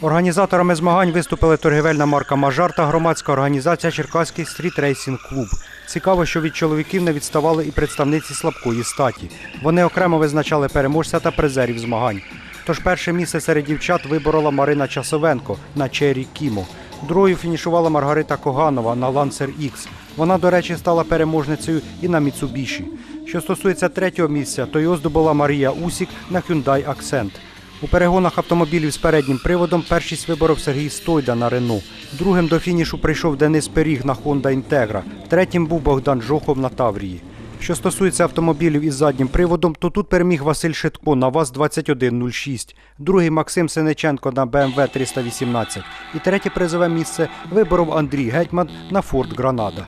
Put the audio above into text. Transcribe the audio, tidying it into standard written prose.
Організаторами змагань виступили торгівельна марка «Мажар» та громадська організація «Черкаський стріт-рейсінг-клуб». Цікаво, що від чоловіків не відставали і представниці слабкої статі. Вони окремо визначали переможця та призерів змагань. Тож перше місце серед дівчат виборола Марина Часовенко на Cherry Kimo. Другою фінішувала Маргарита Коганова на Lancer X. Вона, до речі, стала переможницею і на Mitsubishi. Що стосується третього місця, то його здобула Марія Усік на Hyundai Accent. У перегонах автомобілів з переднім приводом першість виборов Сергій Стойда на Renault. Другим до фінішу прийшов Денис Періг на Honda Integra. Третім був Богдан Жохов на Таврії. Що стосується автомобілів із заднім приводом, то тут переміг Василь Шитко на ВАЗ-2106, другий Максим Синиченко на BMW 318 і третє призове місце виборов Андрій Гетьман на Ford Granada.